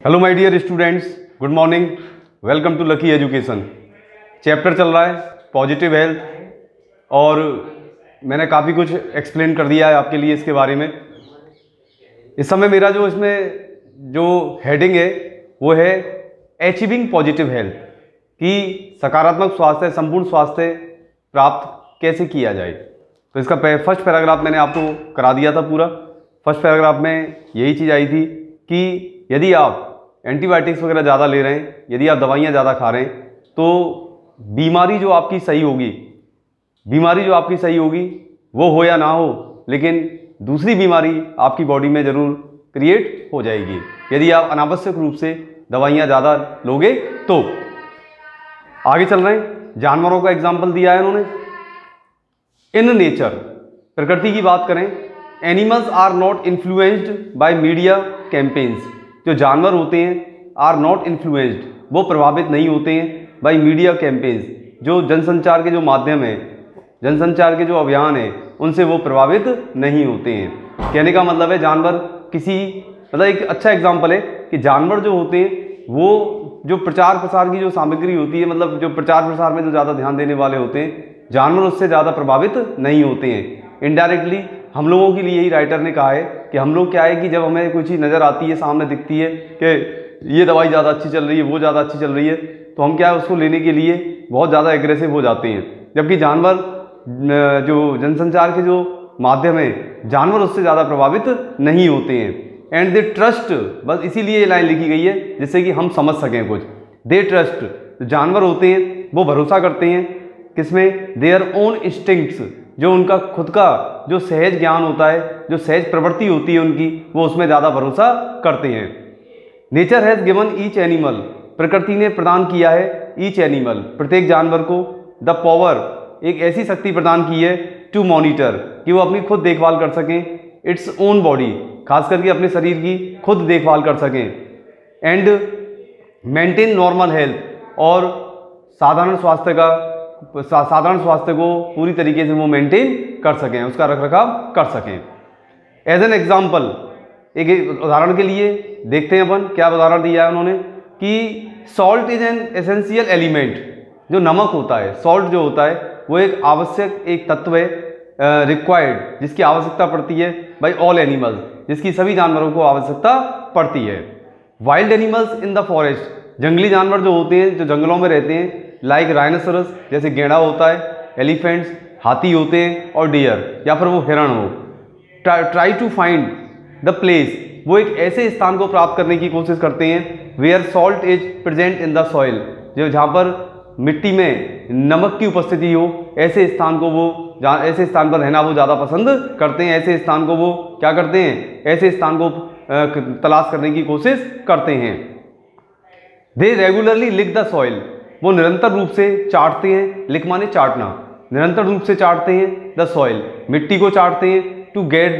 Hello my dear students, good morning. Welcome to Lucky Education. Chapter चल रहा है positive health और मैंने काफ़ी कुछ एक्सप्लेन कर दिया है आपके लिए इसके बारे में। इस समय मेरा जो इसमें जो हेडिंग है वो है अचीविंग पॉजिटिव हेल्थ, कि सकारात्मक स्वास्थ्य, संपूर्ण स्वास्थ्य प्राप्त कैसे किया जाए। तो इसका फर्स्ट पैराग्राफ मैंने आपको करा दिया था पूरा। फर्स्ट पैराग्राफ में यही चीज़ आई थी कि यदि आप एंटीबायोटिक्स वगैरह ज़्यादा ले रहे हैं, यदि आप दवाइयाँ ज़्यादा खा रहे हैं, तो बीमारी जो आपकी सही होगी वो हो या ना हो, लेकिन दूसरी बीमारी आपकी बॉडी में ज़रूर क्रिएट हो जाएगी यदि आप अनावश्यक रूप से दवाइयाँ ज़्यादा लोगे। तो आगे चल रहे हैं, जानवरों का एग्जाम्पल दिया है उन्होंने। इन नेचर, प्रकृति की बात करें, animals are not influenced by media campaigns. जो जानवर होते हैं आर नॉट इन्फ्लुएंस्ड, वो प्रभावित नहीं होते हैं बाय मीडिया कैंपेन्स। जो जनसंचार के जो माध्यम है, जनसंचार के जो अभियान है, उनसे वो प्रभावित नहीं होते हैं। कहने का मतलब है जानवर एक अच्छा एग्जाम्पल है कि जानवर जो होते हैं वो जो प्रचार प्रसार की जो सामग्री होती है, मतलब जो प्रचार प्रसार में जो ज़्यादा ध्यान देने वाले होते हैं, जानवर उससे ज़्यादा प्रभावित नहीं होते हैं। इनडायरेक्टली हम लोगों के लिए यही राइटर ने कहा है कि हम लोग क्या है कि जब हमें कोई चीज़ नज़र आती है, सामने दिखती है कि ये दवाई ज़्यादा अच्छी चल रही है, वो ज़्यादा अच्छी चल रही है, तो हम क्या है उसको लेने के लिए बहुत ज़्यादा एग्रेसिव हो जाते हैं। जबकि जानवर जो जनसंचार के जो माध्यम है, जानवर उससे ज़्यादा प्रभावित नहीं होते हैं। एंड दे ट्रस्ट, बस इसीलिए ये लाइन लिखी गई है जिससे कि हम समझ सकें कुछ। दे ट्रस्ट, जो जानवर होते हैं वो भरोसा करते हैं किसमें? देयर ओन इंस्टिंक्ट्स, जो उनका खुद का जो सहज ज्ञान होता है, जो सहज प्रवृत्ति होती है उनकी, वो उसमें ज़्यादा भरोसा करते हैं। Nature has given each animal, प्रकृति ने प्रदान किया है ईच एनिमल, प्रत्येक जानवर को, द पावर, एक ऐसी शक्ति प्रदान की है, टू मॉनिटर, कि वो अपनी खुद देखभाल कर सकें, इट्स ओन बॉडी, खास करके अपने शरीर की खुद देखभाल कर सकें, एंड मेंटेन नॉर्मल हेल्थ, और साधारण स्वास्थ्य को पूरी तरीके से वो मेंटेन कर सकें, उसका रखरखाव कर सकें। एज एन एग्जाम्पल, एक उदाहरण के लिए देखते हैं अपन क्या उदाहरण दिया है उन्होंने, कि salt is an essential element, जो नमक होता है, सॉल्ट जो होता है वो एक आवश्यक एक तत्व है, रिक्वायर्ड, जिसकी आवश्यकता पड़ती है बाय ऑल एनिमल्स, जिसकी सभी जानवरों को आवश्यकता पड़ती है। Wild animals in the forest, जंगली जानवर जो होते हैं, जो जंगलों में रहते हैं, लाइक राइनोसरस, जैसे गेंडा होता है, एलिफेंट्स, हाथी होते हैं, और डियर, या फिर वो हिरण हो। Try to find the place, वो एक ऐसे स्थान को प्राप्त करने की कोशिश करते हैं, where salt is present in the soil, जो जहाँ पर मिट्टी में नमक की उपस्थिति हो, ऐसे स्थान को वो, ऐसे स्थान पर रहना वो ज़्यादा पसंद करते हैं। ऐसे स्थान को वो क्या करते हैं? ऐसे स्थान को तलाश करने की कोशिश करते हैं। They regularly lick the soil, वो निरंतर रूप से चाटते हैं, लिक माने चाटना, निरंतर रूप से चाटते हैं द सॉइल, मिट्टी को चाटते हैं, to get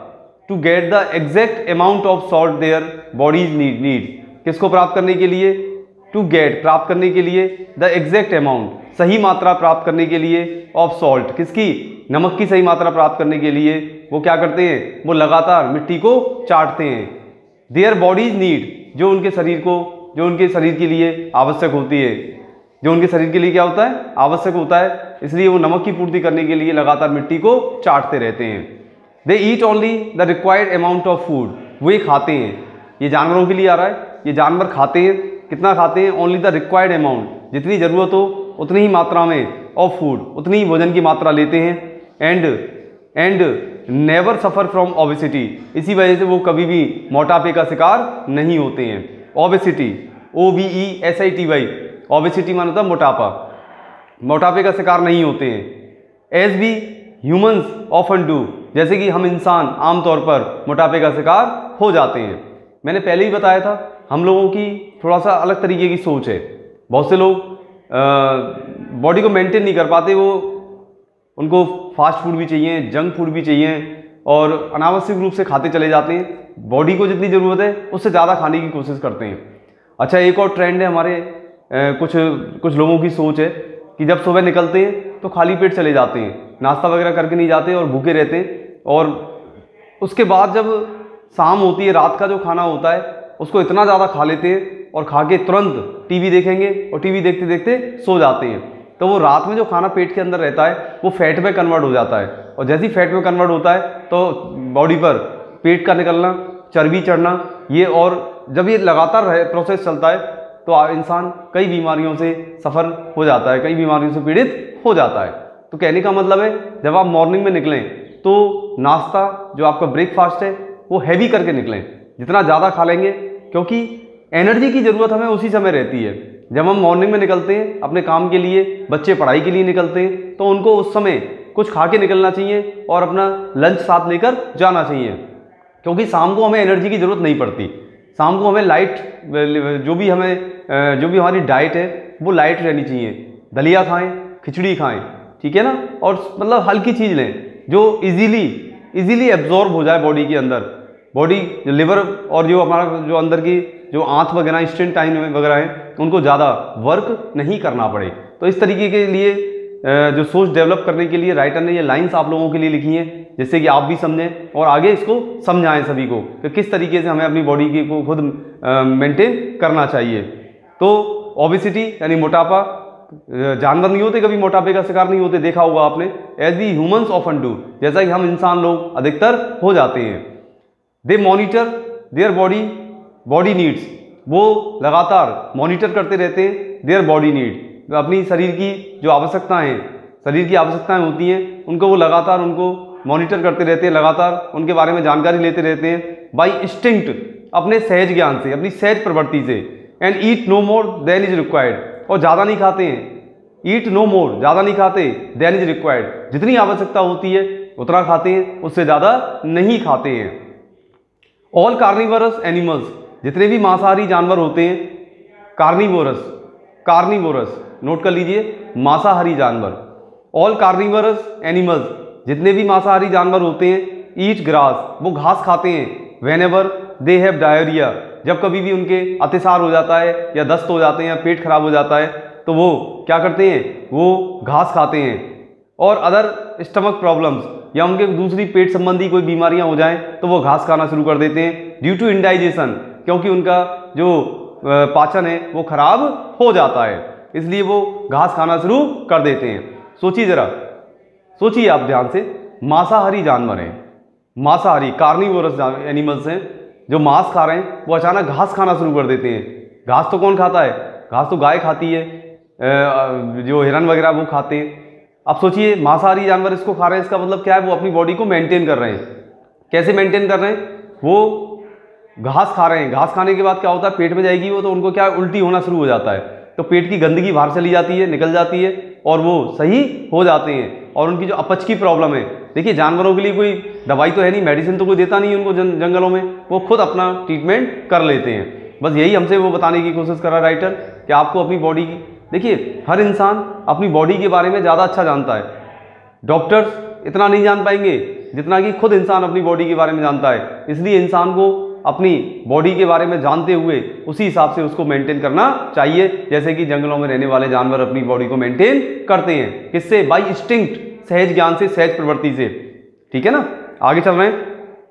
the exact amount of salt their bodies need, किसको प्राप्त करने के लिए? टू गेट, प्राप्त करने के लिए, द एग्जैक्ट अमाउंट, सही मात्रा प्राप्त करने के लिए, ऑफ सॉल्ट, किसकी? नमक की सही मात्रा प्राप्त करने के लिए वो क्या करते हैं? वो लगातार मिट्टी को चाटते हैं। देयर बॉडीज नीड, जो उनके शरीर के लिए आवश्यक होती है, जो उनके शरीर के लिए क्या होता है? आवश्यक होता है, इसलिए वो नमक की पूर्ति करने के लिए लगातार मिट्टी को चाटते रहते हैं। They eat only the required amount of food, वो ये खाते हैं, ये जानवरों के लिए आ रहा है, ये जानवर खाते हैं, कितना खाते हैं? ओनली द रिक्वायर्ड अमाउंट, जितनी ज़रूरत हो उतनी ही मात्रा में, ऑफ फूड, उतनी ही भोजन की मात्रा लेते हैं। And never suffer from obesity, इसी वजह से वो कभी भी मोटापे का शिकार नहीं होते हैं। ओबेसिटी, OBESITY, ओबेसिटी माना होता है मोटापा, मोटापे का शिकार नहीं होते हैं। एज भी ह्यूमंस ऑफन डू, जैसे कि हम इंसान आमतौर पर मोटापे का शिकार हो जाते हैं। मैंने पहले ही बताया था, हम लोगों की थोड़ा सा अलग तरीके की सोच है। बहुत से लोग बॉडी को मेंटेन नहीं कर पाते, उनको फास्ट फूड भी चाहिए, जंक फूड भी चाहिए, और अनावश्यक रूप से खाते चले जाते हैं। बॉडी को जितनी ज़रूरत है उससे ज़्यादा खाने की कोशिश करते हैं। अच्छा, एक और ट्रेंड है हमारे कुछ लोगों की सोच है कि जब सुबह निकलते हैं तो खाली पेट चले जाते हैं, नाश्ता वगैरह करके नहीं जाते और भूखे रहते हैं, और उसके बाद जब शाम होती है, रात का जो खाना होता है, उसको इतना ज़्यादा खा लेते हैं और खा के तुरंत टीवी देखेंगे और टीवी देखते देखते सो जाते हैं। तो वो रात में जो खाना पेट के अंदर रहता है वो फैट में कन्वर्ट हो जाता है, और जैसे ही फैट में कन्वर्ट होता है तो बॉडी पर पेट का निकलना, चर्बी चढ़ना, ये और जब ये लगातार प्रोसेस चलता है तो इंसान कई बीमारियों से सफ़र हो जाता है, कई बीमारियों से पीड़ित हो जाता है। तो कहने का मतलब है जब आप मॉर्निंग में निकलें तो नाश्ता जो आपका ब्रेकफास्ट है वो हैवी करके निकलें, जितना ज़्यादा खा लेंगे, क्योंकि एनर्जी की ज़रूरत हमें उसी समय रहती है। जब हम मॉर्निंग में निकलते हैं अपने काम के लिए, बच्चे पढ़ाई के लिए निकलते हैं, तो उनको उस समय कुछ खा के निकलना चाहिए और अपना लंच साथ लेकर जाना चाहिए, क्योंकि शाम को हमें एनर्जी की ज़रूरत नहीं पड़ती। शाम को हमें लाइट, जो भी हमारी डाइट है वो लाइट रहनी चाहिए। दलिया खाएं, खिचड़ी खाएं, ठीक है ना, और मतलब हल्की चीज़ लें जो इजीली एब्जॉर्ब हो जाए बॉडी के अंदर। बॉडी जो लिवर और जो हमारा जो अंदर की जो आंत वगैरह, इंस्टेंटाइन वगैरह हैं, उनको ज़्यादा वर्क नहीं करना पड़े। तो इस तरीके के लिए जो सोच डेवलप करने के लिए राइटर ने ये लाइंस आप लोगों के लिए लिखी हैं, जिससे कि आप भी समझें और आगे इसको समझाएं सभी को कि किस तरीके से हमें अपनी बॉडी की को खुद मेंटेन करना चाहिए। तो ओबेसिटी यानी मोटापा, जानवर नहीं होते कभी मोटापे का शिकार नहीं होते, देखा होगा आपने, as we humans often do, जैसा कि हम इंसान लोग अधिकतर हो जाते हैं। They monitor their body needs, वो लगातार मॉनिटर करते रहते हैं देयर बॉडी नीड, अपनी शरीर की जो आवश्यकताएं होती हैं उनको वो लगातार उनको मॉनिटर करते रहते हैं, लगातार उनके बारे में जानकारी लेते रहते हैं। बाई इंस्टिंक्ट, अपने सहज ज्ञान से, अपनी सहज प्रवृत्ति से। And eat no more than is required, और ज़्यादा नहीं खाते हैं। ईट नो मोर, ज़्यादा नहीं खाते, देन इज रिक्वायर्ड, जितनी आवश्यकता होती है उतना खाते हैं, उससे ज़्यादा नहीं खाते हैं। ऑल कार्निवरस एनिमल्स, जितने भी मांसाहारी जानवर होते हैं, कार्निवोरस नोट कर लीजिए, मांसाहारी जानवर। ऑल कार्निवरस एनिमल्स, जितने भी मांसाहारी जानवर होते हैं, ईट ग्रास, वो घास खाते हैं। वेनेवर दे हैव डायरिया, जब कभी भी उनके अतिसार हो जाता है या दस्त हो जाते हैं या पेट खराब हो जाता है तो वो क्या करते हैं, वो घास खाते हैं। और अदर स्टमक प्रॉब्लम्स, या उनके दूसरी पेट संबंधी कोई बीमारियां हो जाएं तो वो घास खाना शुरू कर देते हैं। ड्यू टू इंडाइजेशन, क्योंकि उनका जो पाचन है वो खराब हो जाता है, इसलिए वो घास खाना शुरू कर देते हैं। सोचिए आप ध्यान से, मांसाहारी जानवर हैं, मांसाहारी कार्निवोरस एनिमल्स हैं जो मांस खा रहे हैं, वो अचानक घास खाना शुरू कर देते हैं। घास तो कौन खाता है, घास तो गाय खाती है, जो हिरन वगैरह वो खाते हैं। अब सोचिए मांसाहारी जानवर इसको खा रहे हैं, इसका मतलब क्या है, वो अपनी बॉडी को मेंटेन कर रहे हैं। कैसे मेंटेन कर रहे हैं, वो घास खा रहे हैं, घास खाने के बाद क्या होता है, पेट में जाएगी वो, तो उनको क्या उल्टी होना शुरू हो जाता है, तो पेट की गंदगी बाहर चली जाती है, निकल जाती है, और वो सही हो जाते हैं। और उनकी जो अपच की प्रॉब्लम है, देखिए जानवरों के लिए कोई दवाई तो है नहीं, मेडिसिन तो कोई देता नहीं है उनको जंगलों में, वो खुद अपना ट्रीटमेंट कर लेते हैं। बस यही हमसे वो बताने की कोशिश कर रहा है राइटर कि आपको अपनी बॉडी की, देखिए हर इंसान अपनी बॉडी के बारे में ज़्यादा अच्छा जानता है। डॉक्टर्स इतना नहीं जान पाएंगे जितना कि खुद इंसान अपनी बॉडी के बारे में जानता है, इसलिए इंसान को अपनी बॉडी के बारे में जानते हुए उसी हिसाब से उसको मेंटेन करना चाहिए, जैसे कि जंगलों में रहने वाले जानवर अपनी बॉडी को मेंटेन करते हैं। किससे, बाई इंस्टिंक्ट, सहज ज्ञान से, सहज प्रवृत्ति से, ठीक है ना। आगे चल रहे हैं।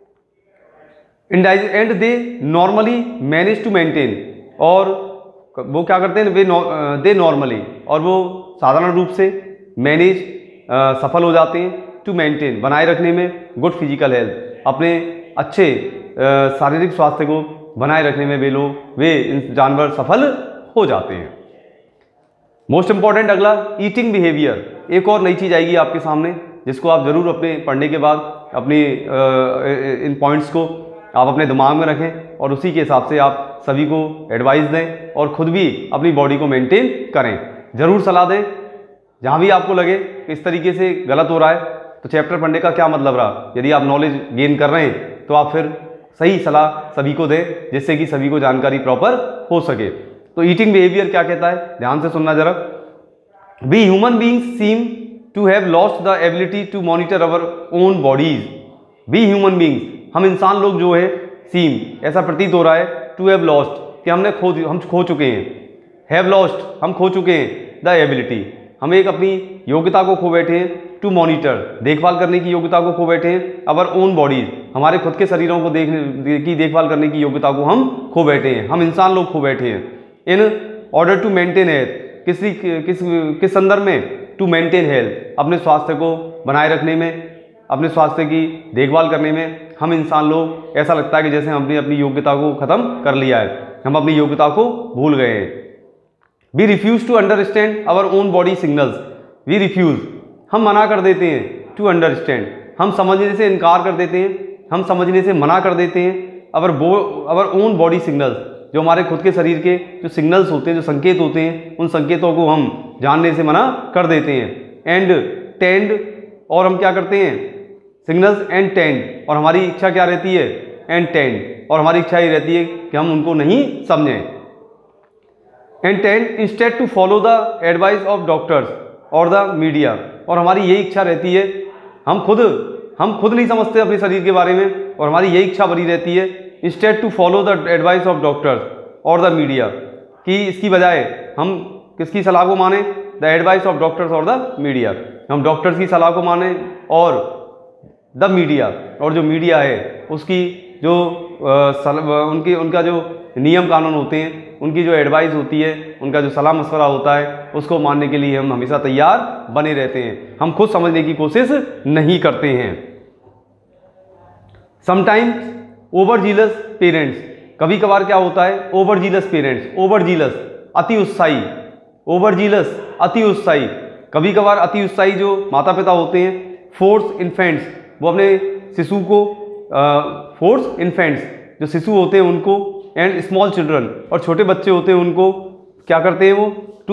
And they normally manage to maintain, और वो क्या करते हैं, दे नॉर्मली, और वो साधारण रूप से मैनेज, सफल हो जाते हैं, टू मेंटेन, बनाए रखने में, गुड फिजिकल हेल्थ, अपने अच्छे शारीरिक स्वास्थ्य को बनाए रखने में वे जानवर सफल हो जाते हैं। मोस्ट इंपॉर्टेंट अगला, ईटिंग बिहेवियर, एक और नई चीज़ आएगी आपके सामने जिसको आप जरूर अपने पढ़ने के बाद अपनी इन पॉइंट्स को आप अपने दिमाग में रखें और उसी के हिसाब से आप सभी को एडवाइस दें और खुद भी अपनी बॉडी को मेंटेन करें। ज़रूर सलाह दें जहाँ भी आपको लगे कि इस तरीके से गलत हो रहा है, तो चैप्टर पढ़ने का क्या मतलब रहा। यदि आप नॉलेज गेन कर रहे हैं तो आप फिर सही सलाह सभी को दें जिससे कि सभी को जानकारी प्रॉपर हो सके। तो ईटिंग बिहेवियर क्या कहता है, ध्यान से सुनना जरा। We human beings seem to have lost the ability to monitor our own bodies. We human beings, हम इंसान लोग जो है, सीम ऐसा प्रतीत हो रहा है, टू हैव लॉस्ट कि हम खो चुके हैं, हैव लॉस्ट हम खो चुके हैं, द एबिलिटी हम एक अपनी योग्यता को खो बैठे हैं, टू मॉनिटर देखभाल करने की योग्यता को खो बैठे हैं, अवर ओन बॉडीज हमारे खुद के शरीरों को देखभाल करने की योग्यता को हम खो बैठे हैं, हम इंसान लोग खो बैठे हैं। In order to maintain health, किस संदर्भ में? टू मेंटेन हेल्थ, अपने स्वास्थ्य को बनाए रखने में, अपने स्वास्थ्य की देखभाल करने में हम इंसान लोग ऐसा लगता है कि जैसे हमने अपनी योग्यता को खत्म कर लिया है, हम अपनी योग्यता को भूल गए हैं। We refuse to understand our own body signals, we refuse, हम मना कर देते हैं, टू अंडरस्टैंड, हम समझने से इनकार कर देते हैं, हम समझने से मना कर देते हैं, आवर ओन बॉडी सिग्नल्स, जो हमारे खुद के शरीर के जो सिग्नल्स होते हैं, जो संकेत होते हैं, उन संकेतों को हम जानने से मना कर देते हैं। एंड टेंड, और हम क्या करते हैं? सिग्नल्स एंड टेंड, और हमारी इच्छा क्या रहती है? एंड टेंड, और हमारी इच्छा ये रहती है कि हम उनको नहीं समझें। And tend instead to follow the advice of doctors और द मीडिया, और हमारी यही इच्छा रहती है, हम खुद नहीं समझते अपने शरीर के बारे में, और हमारी यही इच्छा बनी रहती है instead to follow the advice of doctors और द मीडिया, कि इसकी बजाय हम किसकी सलाह को माने? द एडवाइस ऑफ डॉक्टर्स और द मीडिया, हम डॉक्टर्स की सलाह को माने और द मीडिया, और जो मीडिया है उसकी जो उनका जो नियम कानून होते हैं, उनकी जो एडवाइस होती है, उनका जो सलाह मशवरा होता है, उसको मानने के लिए हम हमेशा तैयार बने रहते हैं, हम खुद समझने की कोशिश नहीं करते हैं। समटाइम्स ओवर जीलस पेरेंट्स, कभी कभार क्या होता है? Overzealous parents, overzealous अति उत्साही, ओवर जीलस अति उत्साही, कभी कभार अति उत्साही जो माता पिता होते हैं, फोर्स इन्फेंट्स, वो अपने शिशु को फोर्स इन्फेंट्स, जो शिशु होते हैं उनको, एंड स्मॉल चिल्ड्रन, और छोटे बच्चे होते हैं उनको क्या करते हैं? वो to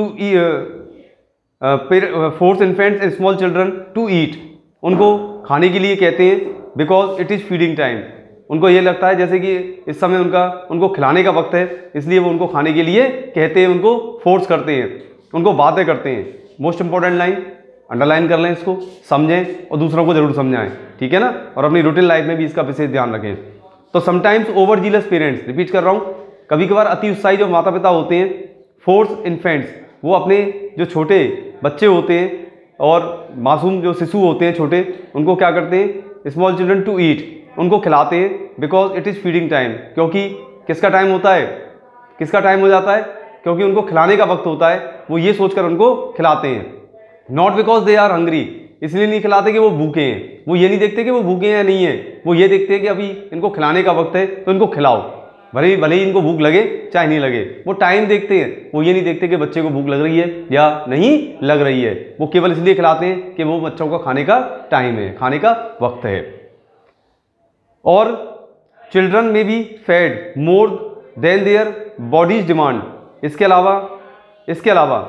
force infants and small children to eat, उनको खाने के लिए कहते हैं, because it is feeding time, उनको ये लगता है जैसे कि इस समय उनको खिलाने का वक्त है, इसलिए वो उनको खाने के लिए कहते हैं, उनको फोर्स करते हैं, उनको बातें करते हैं। मोस्ट इंपॉर्टेंट लाइन, अंडरलाइन कर लें इसको, समझें और दूसरों को जरूर समझाएं, ठीक है ना, और अपनी रूटीन लाइफ में भी इसका विशेष ध्यान रखें। तो sometimes overzealous parents, repeat कर रहा हूँ, कभी कभार अति उत्साही जो माता पिता होते हैं, फोर्स इन्फेंट्स, वो अपने जो छोटे बच्चे होते हैं और मासूम जो शिशु होते हैं छोटे, उनको क्या करते हैं? स्मॉल चिल्ड्रन टू ईट, उनको खिलाते हैं, because it is feeding time, क्योंकि किसका टाइम होता है? किसका टाइम हो जाता है? क्योंकि उनको खिलाने का वक्त होता है, वो ये सोचकर उनको खिलाते हैं। Not because they are hungry, इसलिए नहीं खिलाते कि वो भूखे हैं, वो ये नहीं देखते कि वो भूखे हैं या नहीं है, वो ये देखते हैं कि अभी इनको खिलाने का वक्त है तो इनको खिलाओ, भले ही इनको भूख लगे चाहे नहीं लगे, वो टाइम देखते हैं, वो ये नहीं देखते कि बच्चे को भूख लग रही है या नहीं लग रही है, वो केवल इसलिए खिलाते हैं कि वो बच्चों का खाने का टाइम है, खाने का वक्त है। और children may be fed more than their bodies demand, इसके अलावा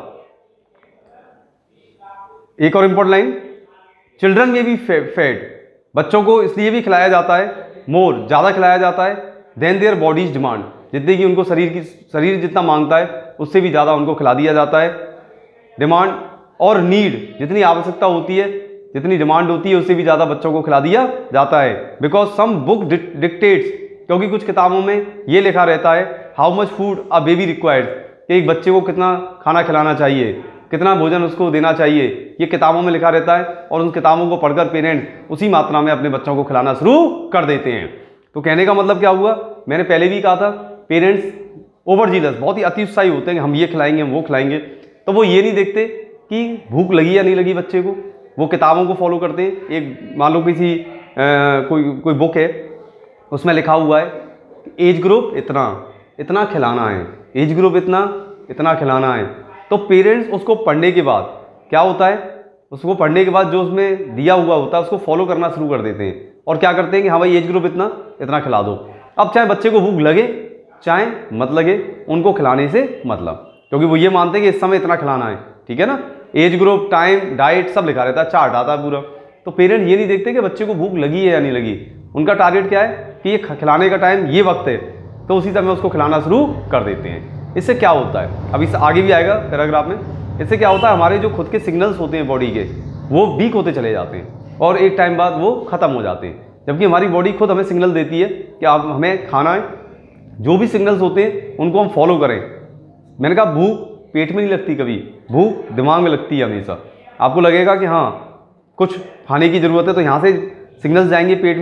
एक और important line, children may be fed, बच्चों को इसलिए भी खिलाया जाता है, मोर ज़्यादा खिलाया जाता है, देन देयर बॉडीज डिमांड, जितनी कि उनको शरीर जितना मांगता है उससे भी ज़्यादा उनको खिला दिया जाता है। डिमांड और नीड, जितनी आवश्यकता होती है, जितनी डिमांड होती है उससे भी ज़्यादा बच्चों को खिला दिया जाता है। बिकॉज सम बुक डिक्टेट्स, क्योंकि कुछ किताबों में ये लिखा रहता है how much food a baby requires, कि एक बच्चे को कितना खाना खिलाना चाहिए, कितना भोजन उसको देना चाहिए, ये किताबों में लिखा रहता है, और उन किताबों को पढ़कर पेरेंट्स उसी मात्रा में अपने बच्चों को खिलाना शुरू कर देते हैं। तो कहने का मतलब क्या हुआ, मैंने पहले भी कहा था, पेरेंट्स ओवर जीलस, बहुत ही अति उत्साही होते हैं कि हम ये खिलाएंगे, हम वो खिलाएंगे, तो वो ये नहीं देखते कि भूख लगी या नहीं लगी बच्चे को, वो किताबों को फॉलो करते हैं। एक मान लो किसी कोई बुक है, उसमें लिखा हुआ है एज ग्रुप इतना खिलाना है, एज ग्रुप इतना खिलाना है, तो पेरेंट्स उसको पढ़ने के बाद क्या होता है, उसको पढ़ने के बाद जो उसमें दिया हुआ होता है उसको फॉलो करना शुरू कर देते हैं, और क्या करते हैं कि हाँ भाई एज ग्रुप इतना खिला दो। अब चाहे बच्चे को भूख लगे चाहे मत लगे, उनको खिलाने से मतलब, क्योंकि वो ये मानते हैं कि इस समय इतना खिलाना है, ठीक है ना, एज ग्रुप, टाइम, डाइट सब लिखा रहता है, चार्ट आता है पूरा। तो पेरेंट ये नहीं देखते कि बच्चे को भूख लगी है या नहीं लगी, उनका टारगेट क्या है कि ये खिलाने का टाइम ये वक्त है, तो उसी समय उसको खिलाना शुरू कर देते हैं। इससे क्या होता है, अब इससे आगे भी आएगा पैराग्राफ में, इससे क्या होता है, हमारे जो खुद के सिग्नल्स होते हैं बॉडी के, वो वीक होते चले जाते हैं और एक टाइम बाद वो ख़त्म हो जाते हैं। जबकि हमारी बॉडी खुद हमें सिग्नल देती है कि आप हमें खाना है, जो भी सिग्नल्स होते हैं उनको हम फॉलो करें। मैंने कहा भूख पेट में नहीं लगती, कभी भूख दिमाग में लगती है हमेशा। आपको लगेगा कि हाँ कुछ खाने की ज़रूरत है, तो यहाँ से सिग्नल्स जाएंगे पेट में,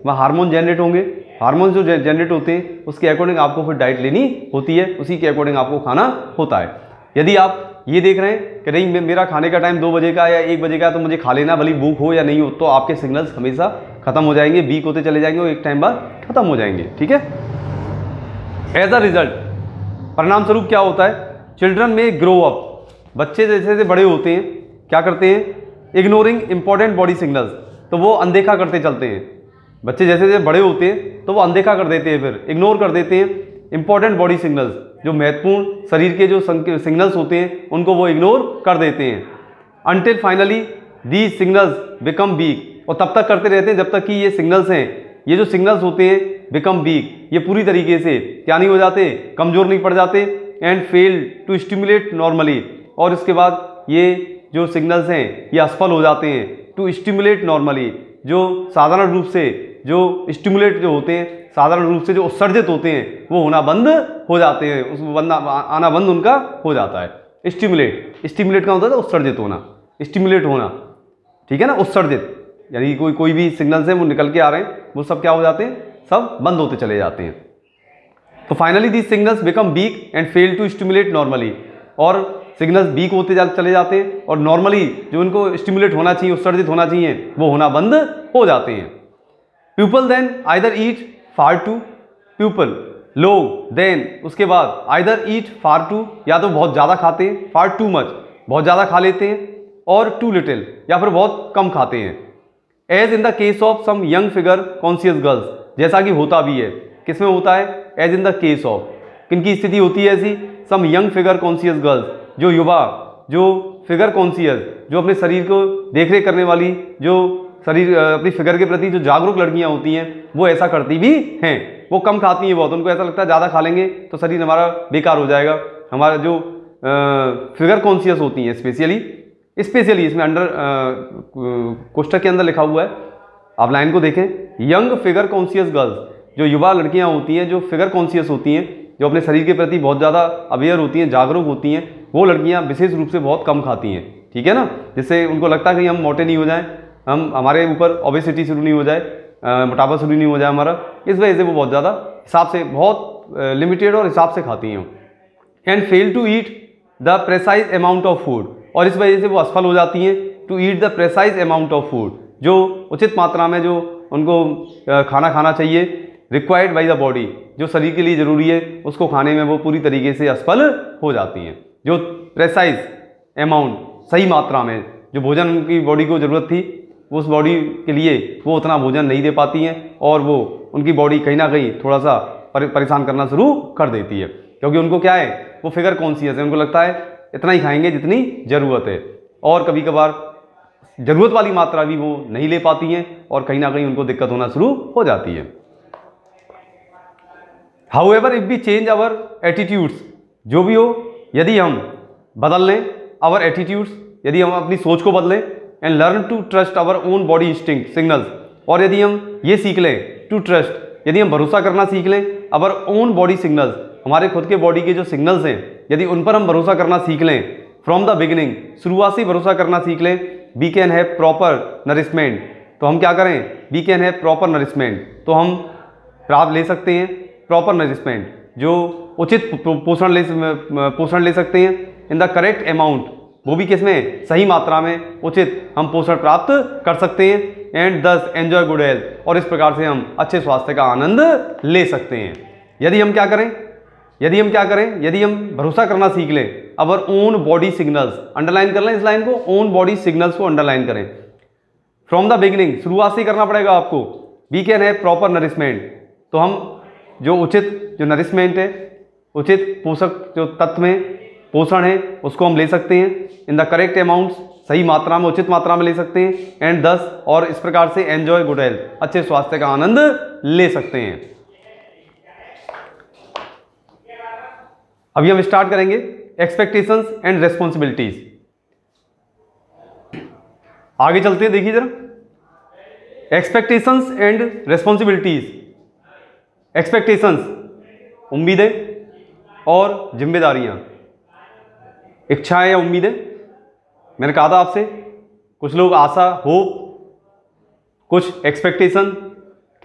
वहाँ हार्मोन जनरेट होंगे, हार्मोन जो जनरेट होते हैं उसके अकॉर्डिंग आपको फिर डाइट लेनी होती है, उसी के अकॉर्डिंग आपको खाना होता है। यदि आप ये देख रहे हैं कि नहीं मेरा खाने का टाइम 2 बजे का या 1 बजे का, तो मुझे खा लेना भले भूख हो या नहीं हो, तो आपके सिग्नल्स हमेशा खत्म हो जाएंगे, वीक होते चले जाएंगे और एक टाइम बाद खत्म हो जाएंगे। ठीक है। एज अ रिजल्ट, परिणाम स्वरूप क्या होता है, चिल्ड्रन में ग्रो अप, बच्चे जैसे जैसे बड़े होते हैं क्या करते हैं, इग्नोरिंग इंपॉर्टेंट बॉडी सिग्नल्स, तो वो अनदेखा करते चलते हैं। बच्चे जैसे जैसे बड़े होते हैं तो वो अनदेखा कर देते हैं, फिर इग्नोर कर देते हैं इंपॉर्टेंट बॉडी सिग्नल्स, जो महत्वपूर्ण शरीर के जो सिग्नल्स होते हैं उनको वो इग्नोर कर देते हैं। Until finally these signals become weak, और तब तक करते रहते हैं जब तक कि ये सिग्नल्स हैं, ये जो सिग्नल्स होते हैं बिकम वीक, ये पूरी तरीके से क्या नहीं हो जाते, कमजोर नहीं पड़ जाते, and fail to stimulate normally, और इसके बाद ये जो सिग्नल्स हैं ये असफल हो जाते हैं टू स्टिमुलेट नॉर्मली, जो साधारण रूप से जो स्टिमुलेट जो होते हैं, साधारण रूप से जो उत्सर्जित होते हैं वो होना बंद हो जाते हैं, उस बंद आना बंद उनका हो जाता है। स्टिमुलेट का होता है उत्सर्जित होना, स्टिमुलेट होना, ठीक है ना, उत्सर्जित, यानी कोई भी सिग्नल्स हैं वो निकल के आ रहे हैं, वो सब क्या हो जाते हैं, सब बंद होते चले जाते हैं। तो finally these signals become weak and fail to stimulate normally, और सिग्नल्स वीक होते चले जाते हैं और नॉर्मली जो उनको स्टिमुलेट होना चाहिए, उत्सर्जित होना चाहिए, वो होना बंद हो जाते हैं। People then either eat far too, people लोग देन उसके बाद आइदर ईट फार टू, या तो बहुत ज़्यादा खाते हैं, फार टू मच बहुत ज़्यादा खा लेते हैं, और टू लिटिल या फिर बहुत कम खाते हैं। As in the case of some young figure conscious girls, जैसा कि होता भी है, किसमें होता है, as in the case of, किनकी स्थिति होती है ऐसी, some young figure conscious girls, जो युवा, जो फिगर कॉन्शियस, जो अपने शरीर को देखरेख करने वाली, जो शरीर अपनी फिगर के प्रति जो जागरूक लड़कियां होती हैं, वो ऐसा करती भी हैं। वो कम खाती हैं बहुत, उनको ऐसा लगता है ज़्यादा खा लेंगे तो शरीर हमारा बेकार हो जाएगा। हमारा जो फिगर कॉन्शियस होती हैं स्पेशली इसमें अंडर कोष्टक के अंदर लिखा हुआ है, आप लाइन को देखें, यंग फिगर कॉन्शियस गर्ल्स, जो युवा लड़कियां होती हैं, जो फिगर कॉन्शियस होती हैं, जो अपने शरीर के प्रति बहुत ज़्यादा अवेयर होती हैं, जागरूक होती हैं, वो लड़कियां विशेष रूप से बहुत कम खाती हैं। ठीक है ना, जिससे उनको लगता है कि हम मोटे नहीं हो जाएं, हमारे ऊपर ओबेसिटी शुरू नहीं हो जाए, मोटापा शुरू नहीं हो जाए हमारा, इस वजह से वो बहुत ज़्यादा हिसाब से, बहुत लिमिटेड और हिसाब से खाती हैं। And fail to eat the precise amount of food, और इस वजह से वो असफल हो जाती हैं to eat the precise amount of food, जो उचित मात्रा में जो उनको खाना खाना चाहिए, रिक्वायर्ड बाई द बॉडी, जो शरीर के लिए ज़रूरी है उसको खाने में वो पूरी तरीके से असफल हो जाती हैं। जो प्रेसाइज अमाउंट, सही मात्रा में जो भोजन उनकी बॉडी को ज़रूरत थी, उस बॉडी के लिए वो उतना भोजन नहीं दे पाती हैं, और वो उनकी बॉडी कहीं ना कहीं थोड़ा सा परेशान करना शुरू कर देती है, क्योंकि उनको क्या है, वो फिगर कॉन्शियस है, उनको लगता है इतना ही खाएंगे जितनी ज़रूरत है, और कभी कभार ज़रूरत वाली मात्रा भी वो नहीं ले पाती हैं, और कहीं ना कहीं उनको दिक्कत होना शुरू हो जाती है। However if we change our attitudes, जो भी हो, यदि हम बदल लें आवर एटीट्यूड्स, यदि हम अपनी सोच को बदलें, and learn to trust our own body instinct signals, और यदि हम ये सीख लें टू ट्रस्ट, यदि हम भरोसा करना सीख लें आवर ओन बॉडी सिग्नल्स, हमारे खुद के बॉडी के जो सिग्नल्स हैं, यदि उन पर हम भरोसा करना सीख लें फ्रॉम द बिगिनिंग, शुरुआत से भरोसा करना सीख लें, we can have proper nourishment, तो हम क्या करें, we can have proper nourishment, तो हम प्राप्त ले सकते हैं प्रॉपर नरिशमेंट, जो उचित पोषण ले सकते हैं, इन द करेक्ट अमाउंट, वो भी किसमें, सही मात्रा में उचित हम पोषण प्राप्त कर सकते हैं, एंड दस एंजॉय गुड हेल्थ, और इस प्रकार से हम अच्छे स्वास्थ्य का आनंद ले सकते हैं। यदि हम क्या करें, यदि हम भरोसा करना सीख लें our own body signals, underline कर लें इस लाइन को, ओन बॉडी सिग्नल्स को अंडरलाइन करें, फ्रॉम द बिगिनिंग, शुरुआत से करना पड़ेगा आपको, we can have proper nourishment, तो हम जो उचित जो नरिशमेंट है, उचित पोषक जो तत्व में पोषण है, उसको हम ले सकते हैं, इन द करेक्ट अमाउंट्स, सही मात्रा में, उचित मात्रा में ले सकते हैं, एंड दस, और इस प्रकार से एंजॉय गुड हेल्थ, अच्छे स्वास्थ्य का आनंद ले सकते हैं। अभी हम स्टार्ट करेंगे एक्सपेक्टेशंस एंड रेस्पॉन्सिबिलिटीज। आगे चलते हैं, देखिए जरा, एक्सपेक्टेशंस एंड रेस्पॉन्सिबिलिटीज। एक्सपेक्टेशंस, उम्मीदें और जिम्मेदारियां, इच्छाएं या उम्मीदें। मैंने कहा था आपसे, कुछ लोग आशा, होप, कुछ एक्सपेक्टेशन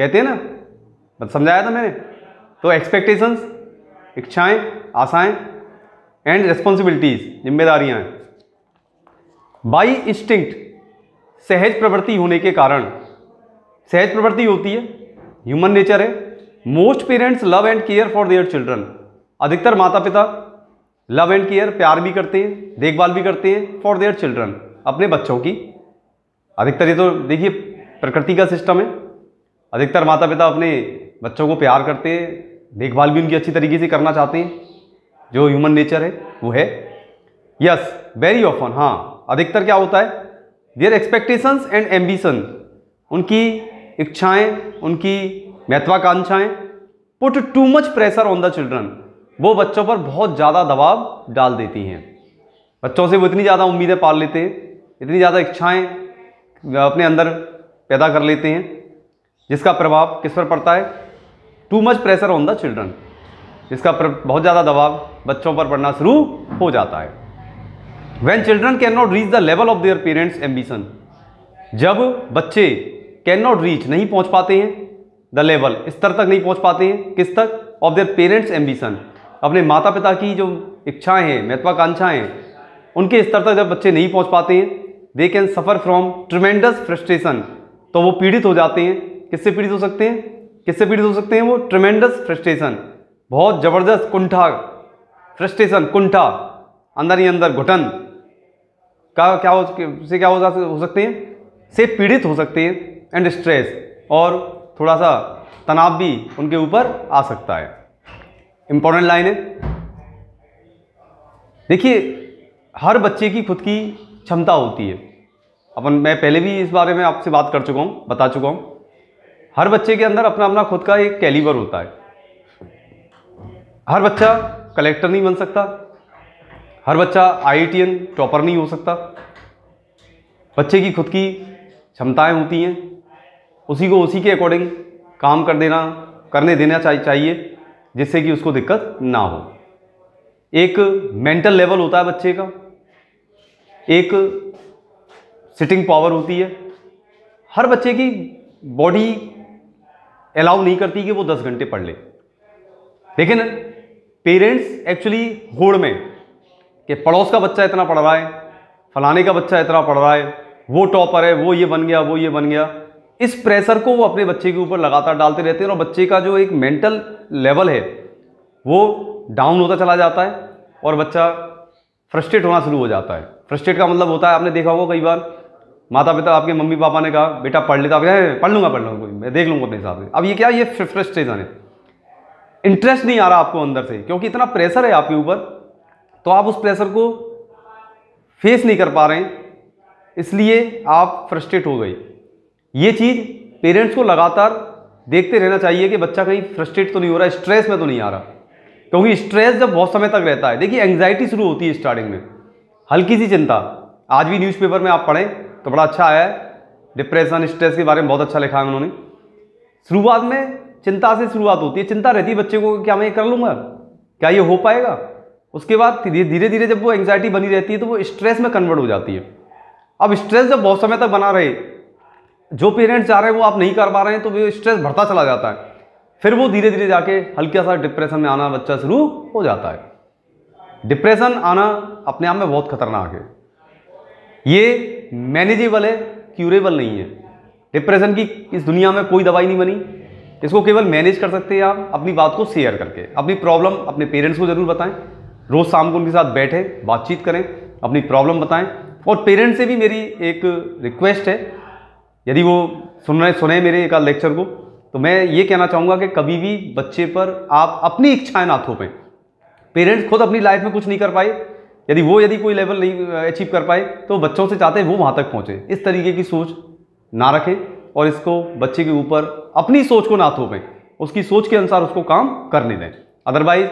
कहते हैं ना, बस समझाया था मैंने। तो एक्सपेक्टेशंस, इच्छाएं, आशाएं, एंड रिस्पॉन्सिबिलिटीज, जिम्मेदारियां हैं। बाई इंस्टिंक्ट, सहज प्रवृत्ति होने के कारण, सहज प्रवृत्ति होती है, ह्यूमन नेचर है। Most parents love and care for their children, अधिकतर माता पिता लव एंड केयर, प्यार भी करते हैं, देखभाल भी करते हैं, फॉर देयर चिल्ड्रन, अपने बच्चों की। अधिकतर, ये तो देखिए प्रकृति का सिस्टम है, अधिकतर माता पिता अपने बच्चों को प्यार करते हैं, देखभाल भी उनकी अच्छी तरीके से करना चाहते हैं, जो ह्यूमन नेचर है वो है। यस, वेरी ऑफन, हाँ, अधिकतर क्या होता है, देयर एक्सपेक्टेशंस एंड एम्बिशन, उनकी इच्छाएं, उनकी महत्वाकांक्षाएं, put too much pressure on the children, वो बच्चों पर बहुत ज़्यादा दबाव डाल देती हैं। बच्चों से वो इतनी ज़्यादा उम्मीदें पाल लेते हैं, इतनी ज़्यादा इच्छाएं अपने अंदर पैदा कर लेते हैं, जिसका प्रभाव किस पर पड़ता है, too much pressure on the children, जिसका बहुत ज़्यादा दबाव बच्चों पर पड़ना शुरू हो जाता है। When children cannot reach the level of their parents ambition, जब बच्चे कैन नॉट रीच, नहीं पहुंच पाते हैं, द लेवल, स्तर तक नहीं पहुंच पाते हैं, किस तक, ऑफ देयर पेरेंट्स एम्बिशन, अपने माता पिता की जो इच्छाएं हैं, महत्वाकांक्षाएं हैं, उनके स्तर तक जब बच्चे नहीं पहुंच पाते हैं, they can suffer from tremendous frustration, तो वो पीड़ित हो जाते हैं। किससे पीड़ित हो सकते हैं, किससे पीड़ित हो सकते हैं वो, ट्रिमेंडस फ्रस्ट्रेशन, बहुत ज़बरदस्त कुंठा, फ्रस्ट्रेशन, कुंठा, अंदर ही अंदर घुटन का क्या हो सकते हैं, से पीड़ित हो सकते हैं, एंड स्ट्रेस, और थोड़ा सा तनाव भी उनके ऊपर आ सकता है। इंपॉर्टेंट लाइन है, देखिए हर बच्चे की खुद की क्षमता होती है। मैं पहले भी इस बारे में आपसे बात कर चुका हूँ, बता चुका हूँ। हर बच्चे के अंदर अपना अपना खुद का एक कैलिबर होता है। हर बच्चा कलेक्टर नहीं बन सकता, हर बच्चा IITian टॉपर नहीं हो सकता। बच्चे की खुद की क्षमताएं होती हैं, उसी को उसी के अकॉर्डिंग काम करने देना चाहिए, जिससे कि उसको दिक्कत ना हो। एक मेंटल लेवल होता है बच्चे का, एक सिटिंग पावर होती है। हर बच्चे की बॉडी अलाउ नहीं करती कि वो 10 घंटे पढ़ ले, लेकिन पेरेंट्स एक्चुअली होड़ में कि पड़ोस का बच्चा इतना पढ़ रहा है, फलाने का बच्चा इतना पढ़ रहा है, वो टॉपर है, वो ये बन गया, वो ये बन गया, इस प्रेशर को वो अपने बच्चे के ऊपर लगातार डालते रहते हैं, और बच्चे का जो एक मेंटल लेवल है वो डाउन होता चला जाता है, और बच्चा फ्रस्ट्रेट होना शुरू हो जाता है। फ्रस्ट्रेट का मतलब होता है, आपने देखा होगा कई बार माता पिता, आपके मम्मी पापा ने कहा बेटा पढ़ लेता, पढ़ लूँगा मैं देख लूँगा अपने हिसाब से। अब ये क्या, ये फ्रस्ट्रेशन है, इंटरेस्ट नहीं आ रहा आपको अंदर से, क्योंकि इतना प्रेशर है आपके ऊपर, तो आप उस प्रेशर को फेस नहीं कर पा रहे हैं, इसलिए आप फ्रस्ट्रेट हो गए। ये चीज़ पेरेंट्स को लगातार देखते रहना चाहिए कि बच्चा कहीं फ्रस्ट्रेट तो नहीं हो रहा, स्ट्रेस में तो नहीं आ रहा, क्योंकि स्ट्रेस जब बहुत समय तक रहता है, देखिए एंग्जाइटी शुरू होती है स्टार्टिंग में, हल्की सी चिंता। आज भी न्यूज़पेपर में आप पढ़ें तो बड़ा अच्छा आया है, डिप्रेशन, स्ट्रेस के बारे में बहुत अच्छा लिखा है उन्होंने। शुरुआत में चिंता से शुरुआत होती है, चिंता रहती है बच्चे को, क्या मैं ये कर लूँगा, क्या ये हो पाएगा। उसके बाद धीरे धीरे जब वो एंग्जाइटी बनी रहती है तो वो स्ट्रेस में कन्वर्ट हो जाती है। अब स्ट्रेस जब बहुत समय तक बना रहे, जो पेरेंट्स चाह रहे हैं वो आप नहीं कर पा रहे हैं, तो वो स्ट्रेस बढ़ता चला जाता है, फिर वो धीरे धीरे जाके हल्का सा डिप्रेशन में आना बच्चा शुरू हो जाता है। डिप्रेशन आना अपने आप में बहुत खतरनाक है, ये मैनेजेबल है, क्यूरेबल नहीं है। डिप्रेशन की इस दुनिया में कोई दवाई नहीं बनी, इसको केवल मैनेज कर सकते हैं आप अपनी बात को शेयर करके। अपनी प्रॉब्लम अपने पेरेंट्स को जरूर बताएं, रोज़ शाम को उनके साथ बैठे बातचीत करें, अपनी प्रॉब्लम बताएं। और पेरेंट्स से भी मेरी एक रिक्वेस्ट है, यदि वो सुने मेरे एक लेक्चर को, तो मैं ये कहना चाहूँगा कि कभी भी बच्चे पर आप अपनी इच्छाएं ना थोपें। पेरेंट्स खुद अपनी लाइफ में कुछ नहीं कर पाए, यदि कोई लेवल नहीं अचीव कर पाए, तो बच्चों से चाहते हैं वो वहाँ तक पहुँचे। इस तरीके की सोच ना रखें, और इसको बच्चे के ऊपर अपनी सोच को ना थोपें, उसकी सोच के अनुसार उसको काम करने दें, अदरवाइज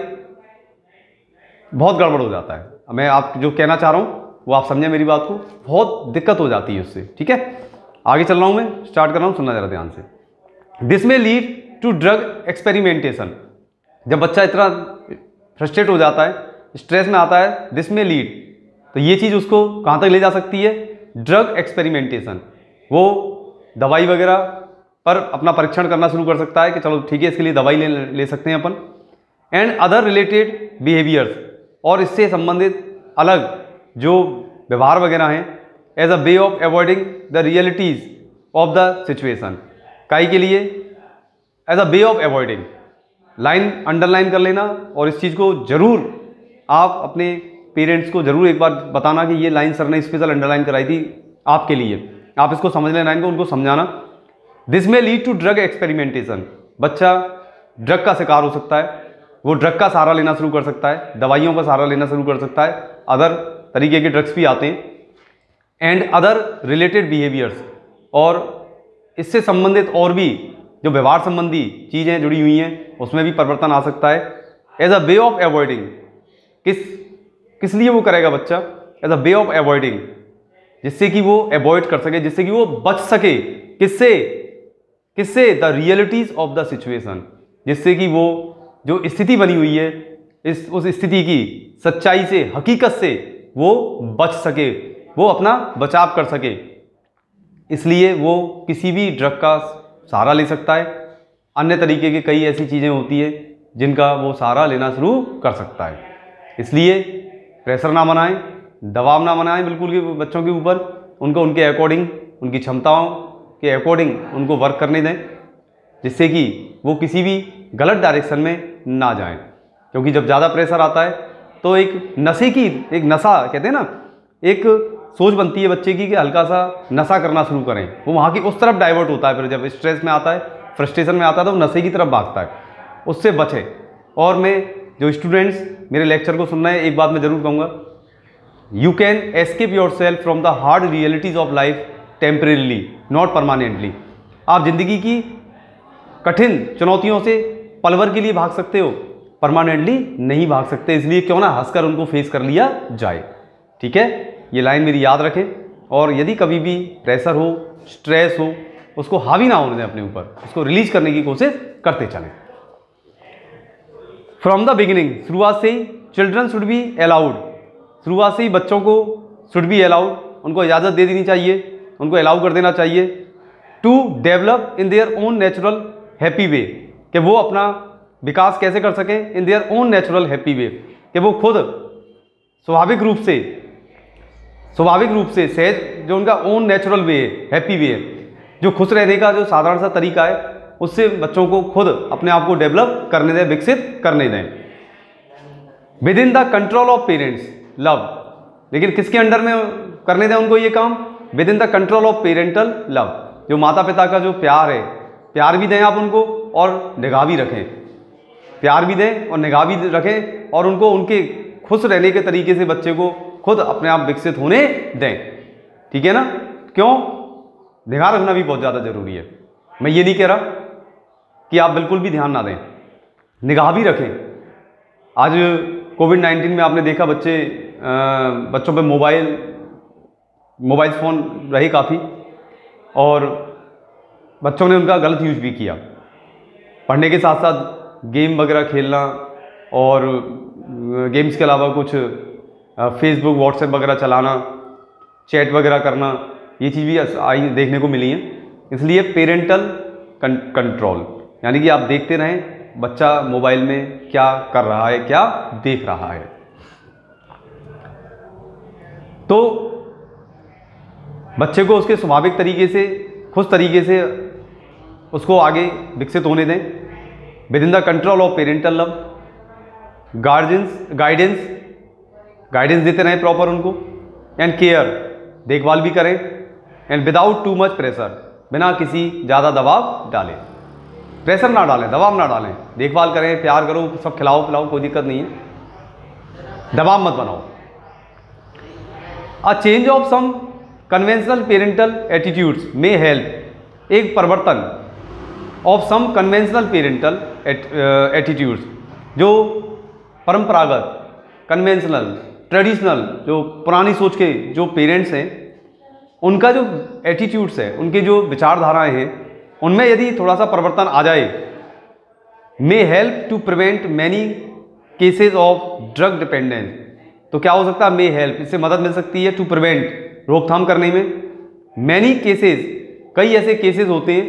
बहुत गड़बड़ हो जाता है। मैं आप जो कहना चाह रहा हूँ वो आप समझें मेरी बात को, बहुत दिक्कत हो जाती है उससे। ठीक है, आगे चल रहा हूँ, मैं स्टार्ट कर रहा हूँ, सुनना जरा ध्यान से। This may lead to drug experimentation, जब बच्चा इतना फ्रस्ट्रेट हो जाता है, स्ट्रेस में आता है, दिस में लीड, तो ये चीज़ उसको कहाँ तक ले जा सकती है, ड्रग एक्सपेरिमेंटेशन। वो दवाई वगैरह पर अपना परीक्षण करना शुरू कर सकता है कि चलो ठीक है इसके लिए दवाई ले सकते हैं अपन। एंड अदर रिलेटेड बिहेवियर्स, और इससे संबंधित अलग जो व्यवहार वगैरह हैं, as a way of avoiding the realities of the situation. काई के लिए as a way of avoiding, line underline कर लेना और इस चीज़ को जरूर आप अपने पेरेंट्स को जरूर एक बार बताना कि ये लाइन सर ने स्पेशल अंडरलाइन कराई थी आपके लिए, आप इसको समझ लेना, इनको उनको समझाना। This may lead to drug experimentation, बच्चा ड्रग का शिकार हो सकता है, वो ड्रग का सहारा लेना शुरू कर सकता है, दवाइयों का सहारा लेना शुरू कर सकता है, अदर तरीके के ड्रग्स भी आते हैं। एंड अदर रिलेटेड बिहेवियर्स, और इससे संबंधित और भी जो व्यवहार संबंधी चीज़ें जुड़ी हुई हैं उसमें भी परिवर्तन आ सकता है। As a way of avoiding, किस लिए वो करेगा बच्चा? As a way of avoiding, जिससे कि वो अवॉइड कर सके, जिससे कि वो बच सके, किससे the realities of the situation, जिससे कि वो जो स्थिति बनी हुई है उस स्थिति की सच्चाई से, हकीकत से वो बच सके, वो अपना बचाव कर सके। इसलिए वो किसी भी ड्रग का सहारा ले सकता है। अन्य तरीके की कई ऐसी चीज़ें होती है जिनका वो सहारा लेना शुरू कर सकता है। इसलिए प्रेशर ना बनाएं, दबाव ना बनाएं बिल्कुल भी बच्चों के ऊपर, उनको उनके अकॉर्डिंग, उनकी क्षमताओं के अकॉर्डिंग उनको वर्क करने दें, जिससे कि वो किसी भी गलत डायरेक्शन में ना जाएं। क्योंकि जब ज़्यादा प्रेशर आता है तो एक नशा कहते हैं ना, एक सोच बनती है बच्चे की कि हल्का सा नशा करना शुरू करें, वो वहाँ की उस तरफ डाइवर्ट होता है। फिर जब स्ट्रेस में आता है, फ्रस्ट्रेशन में आता है तो वो नशे की तरफ भागता है, उससे बचें। और मैं जो स्टूडेंट्स मेरे लेक्चर को सुन रहे हैं, एक बात मैं जरूर कहूँगा, you can escape yourself from the hard realities of life temporarily, not permanently. आप जिंदगी की कठिन चुनौतियों से पल भर के लिए भाग सकते हो, परमानेंटली नहीं भाग सकते। इसलिए क्यों ना हंसकर उनको फेस कर लिया जाए। ठीक है, ये लाइन मेरी याद रखें, और यदि कभी भी प्रेशर हो, स्ट्रेस हो, उसको हावी ना होने दें अपने ऊपर, उसको रिलीज करने की कोशिश करते चलें। फ्रॉम द बिगिनिंग, शुरुआत से ही चिल्ड्रन शुड बी अलाउड, शुरुआत से ही बच्चों को शुड बी अलाउड, उनको इजाज़त दे देनी चाहिए, उनको अलाउ कर देना चाहिए, to develop in their own natural happy way, कि वो अपना विकास कैसे कर सकें, in their own natural happy way, कि वो खुद स्वाभाविक रूप से सहज, जो उनका ओन नेचुरल वे है, हैप्पी वे है, जो खुश रहने का जो साधारण सा तरीका है, उससे बच्चों को खुद अपने आप को डेवलप करने दें, विकसित करने दें। Within the control of parents love, लेकिन किसके अंडर में करने दें उनको ये काम? Within the control of parental love, जो माता पिता का जो प्यार है, प्यार भी दें आप उनको और निगाह भी रखें, प्यार भी दें और निगाह भी रखें, और उनको उनके खुश रहने के तरीके से बच्चे को खुद अपने आप विकसित होने दें। ठीक है ना? क्यों? निगाह रखना भी बहुत ज़्यादा जरूरी है। मैं ये नहीं कह रहा कि आप बिल्कुल भी ध्यान ना दें, निगाह भी रखें। आज कोविड-19 में आपने देखा बच्चों पे मोबाइल फ़ोन रहे काफ़ी, और बच्चों ने उनका गलत यूज भी किया। पढ़ने के साथ साथ गेम वगैरह खेलना, और गेम्स के अलावा कुछ फेसबुक, व्हाट्सएप वगैरह चलाना, चैट वगैरह करना, ये चीज़ भी देखने को मिली है। इसलिए पेरेंटल कंट्रोल, यानी कि आप देखते रहें बच्चा मोबाइल में क्या कर रहा है, क्या देख रहा है। तो बच्चे को उसके स्वाभाविक तरीके से, खुश तरीके से उसको आगे विकसित होने दें। Within the control of parental love, guidance देते रहें प्रॉपर उनको, एंड केयर, देखभाल भी करें, and without too much pressure, बिना किसी ज़्यादा दबाव डालें। प्रेशर ना डालें, दबाव ना डालें, देखभाल करें, प्यार करो, सब खिलाओ पिलाओ, कोई दिक्कत नहीं है, दबाव मत बनाओ। A change of some conventional parental attitudes may help, एक परिवर्तन of some conventional parental attitudes, जो परंपरागत, कन्वेंशनल, ट्रेडिशनल, जो पुरानी सोच के जो पेरेंट्स हैं, उनका जो एटीट्यूड्स है, उनकी जो विचारधाराएं हैं, उनमें यदि थोड़ा सा परिवर्तन आ जाए, may help to prevent many cases of drug dependence. तो क्या हो सकता है? मे हेल्प, इससे मदद मिल सकती है टू प्रिवेंट, रोकथाम करने में, मैनी केसेस, कई ऐसे केसेस होते हैं,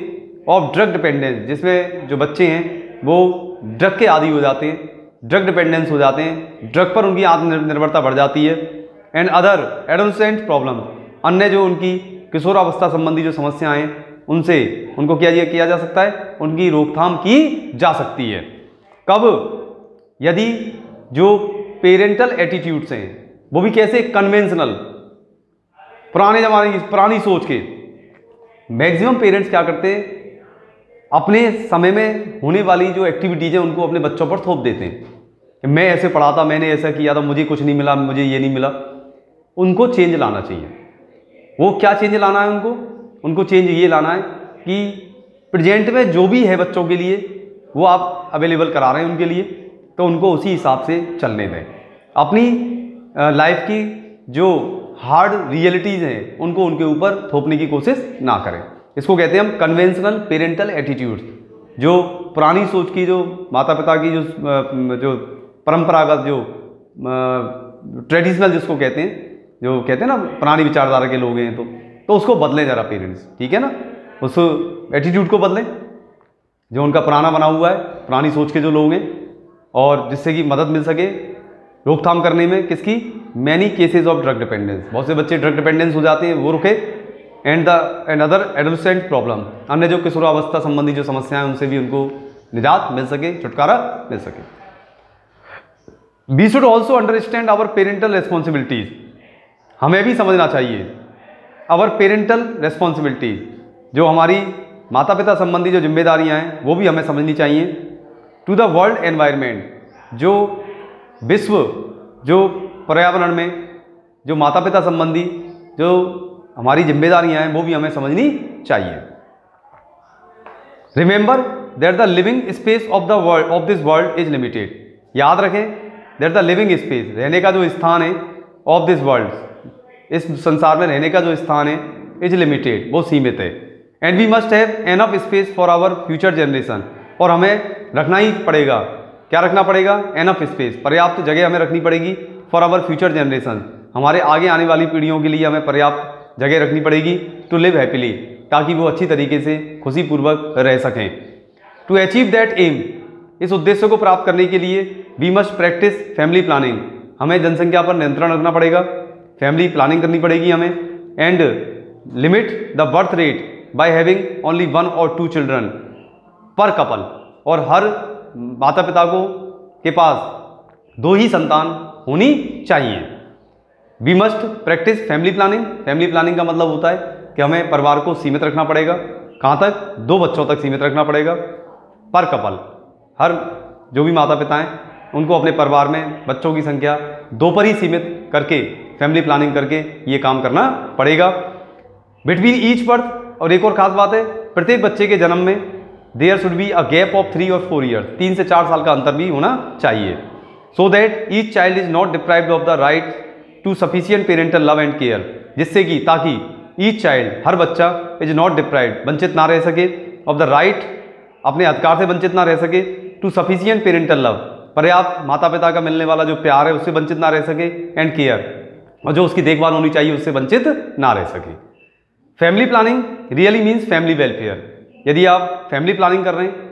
ऑफ ड्रग डिपेंडेंस, जिसमें जो बच्चे हैं वो ड्रग के आदी हो जाते हैं, ड्रग डिपेंडेंस हो जाते हैं, ड्रग पर उनकी आत्मनिर्भरता बढ़ जाती है। एंड अदर एडोलसेंट प्रॉब्लम, अन्य जो उनकी किशोरावस्था संबंधी जो समस्याएं हैं उनसे उनको किया जा सकता है, उनकी रोकथाम की जा सकती है। कब? यदि जो पेरेंटल एटीट्यूड्स हैं वो भी कैसे, कन्वेंशनल, पुराने जमाने की पुरानी सोच के। मैक्सिमम पेरेंट्स क्या करते हैं, अपने समय में होने वाली जो एक्टिविटीज़ हैं उनको अपने बच्चों पर थोप देते हैं। मैं ऐसे पढ़ा था, मैंने ऐसा किया था, मुझे कुछ नहीं मिला, मुझे ये नहीं मिला। उनको चेंज लाना चाहिए। वो क्या चेंज लाना है उनको चेंज ये लाना है कि प्रेजेंट में जो भी है बच्चों के लिए वो आप अवेलेबल करा रहे हैं उनके लिए, तो उनको उसी हिसाब से चलने दें। अपनी लाइफ की जो हार्ड रियलिटीज़ हैं उनको उनके ऊपर थोपने की कोशिश ना करें। इसको कहते हैं हम कन्वेंशनल पेरेंटल एटीट्यूड्स। जो पुरानी सोच की, जो माता पिता की जो परंपरागत, जो ट्रेडिशनल जिसको कहते हैं, जो कहते हैं ना पुरानी विचारधारा के लोग हैं, तो उसको बदलें ज़रा पेरेंट्स, ठीक है ना। उस एटीट्यूड को बदलें जो उनका पुराना बना हुआ है, पुरानी सोच के जो लोग हैं, और जिससे कि मदद मिल सके रोकथाम करने में किसकी, many cases of drug dependence. बहुत से बच्चे ड्रग डिपेंडेंस हो जाते हैं, वो रुके। एंड अदर एडोलसेंट प्रॉब्लम, अन्य जो किशोरावस्था संबंधी जो समस्याएं उनसे भी उनको निजात मिल सके, छुटकारा मिल सके। We should also understand our parental responsibilities, हमें भी समझना चाहिए आवर पेरेंटल रेस्पॉन्सिबिलिटीज, जो हमारी माता पिता संबंधी जो जिम्मेदारियां हैं वो भी हमें समझनी चाहिए। टू द वर्ल्ड एनवायरनमेंट, जो विश्व, जो पर्यावरण में जो माता पिता संबंधी जो हमारी जिम्मेदारियां हैं वो भी हमें समझनी चाहिए। Remember that the living space of the world of this world is limited, याद रखें दैट द लिविंग स्पेस, रहने का जो स्थान है, ऑफ दिस वर्ल्ड, इस संसार में रहने का जो स्थान है, इज लिमिटेड, वो सीमित है। And we must have enough space for our future generation, और हमें रखना ही पड़ेगा, क्या रखना पड़ेगा, एनफ स्पेस, पर्याप्त जगह हमें रखनी पड़ेगी फॉर आवर फ्यूचर जनरेशन, हमारे आगे आने वाली पीढ़ियों के लिए हमें पर्याप्त जगह रखनी पड़ेगी। टू लिव हैप्पीली, ताकि वो अच्छी तरीके से खुशीपूर्वक रह सकें। टू अचीव दैट एम, इस उद्देश्य को प्राप्त करने के लिए we must practise family planning, हमें जनसंख्या पर नियंत्रण रखना पड़ेगा, फैमिली प्लानिंग करनी पड़ेगी हमें। And limit the birth rate by having only 1 और 2 चिल्ड्रन पर कपल, और हर माता पिता को के पास 2 ही संतान होनी चाहिए। We must practise family planning, family planning का मतलब होता है कि हमें परिवार को सीमित रखना पड़ेगा, कहाँ तक, 2 बच्चों तक सीमित रखना पड़ेगा पर कपल। हर जो भी माता पिता हैं उनको अपने परिवार में बच्चों की संख्या 2 पर ही सीमित करके फैमिली प्लानिंग करके ये काम करना पड़ेगा। बिटवीन ईच बर्थ, और एक और खास बात है, प्रत्येक बच्चे के जन्म में there should be a gap of 3 और 4 ईयर्स, 3 से 4 साल का अंतर भी होना चाहिए। So that each child is not deprived of the right to sufficient parental love and care, जिससे कि ताकि ईच चाइल्ड, हर बच्चा, इज नॉट डिप्राइव्ड, वंचित ना रह सके, ऑफ द राइट, अपने अधिकार से वंचित ना रह सके, टू सफिशिएंट पेरेंटल लव, पर्याप्त माता पिता का मिलने वाला जो प्यार है उससे वंचित ना रह सके, एंड केयर, और जो उसकी देखभाल होनी चाहिए उससे वंचित ना रह सके। Family planning really means family welfare. यदि आप फैमिली प्लानिंग कर रहे हैं,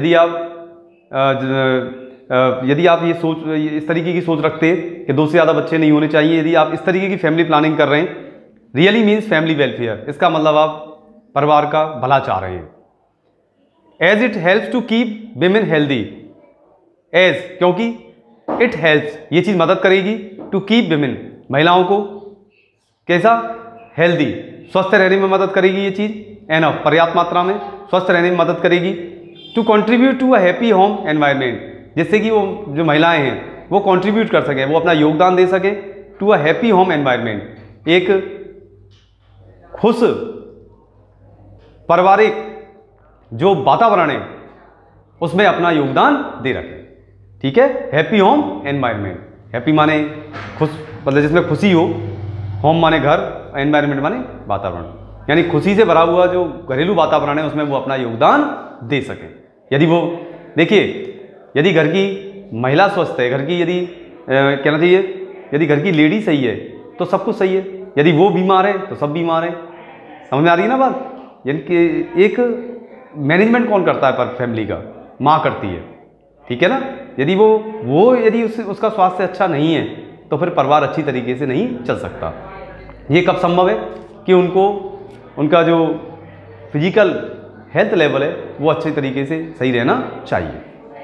यदि आप ये सोच, इस तरीके की सोच रखते हैं कि 2 से ज़्यादा बच्चे नहीं होने चाहिए, यदि आप इस तरीके की फैमिली प्लानिंग कर रहे हैं, रियली मीन्स फैमिली वेलफेयर, इसका मतलब आप परिवार का भला चाह रहे हैं। As it helps to keep women healthy, as, क्योंकि इट हेल्प्स, ये चीज़ मदद करेगी, टू कीप विमेन, महिलाओं को कैसा, हेल्दी, स्वस्थ रहने में मदद करेगी ये चीज़, एनफ, पर्याप्त मात्रा में स्वस्थ रहने में मदद करेगी। To contribute to a happy home environment, जिससे कि वो जो महिलाएं हैं वो कंट्रीब्यूट कर सकें, वो अपना योगदान दे सकें to a happy home environment, एक खुश पारिवारिक जो वातावरण है उसमें अपना योगदान दे रखें। ठीक है, हैप्पी होम एनवायरनमेंट, हैप्पी माने खुश, मतलब जिसमें खुशी हो, होम माने घर, एनवायरनमेंट माने वातावरण, यानी खुशी से भरा हुआ जो घरेलू वातावरण है उसमें वो अपना योगदान दे सकें। यदि वो, देखिए, यदि घर की महिला स्वस्थ है, घर की यदि कहना चाहिए, यदि घर की लेडी सही है तो सब कुछ सही है, यदि वो बीमार है तो सब बीमार है। समझ में आ रही है ना बात? यानी कि एक मैनेजमेंट कौन करता है पर फैमिली का? माँ करती है, ठीक है ना। यदि यदि उसका स्वास्थ्य अच्छा नहीं है तो फिर परिवार अच्छी तरीके से नहीं चल सकता। ये कब संभव है कि उनका जो फिजिकल हेल्थ लेवल है वो अच्छे तरीके से सही रहना चाहिए।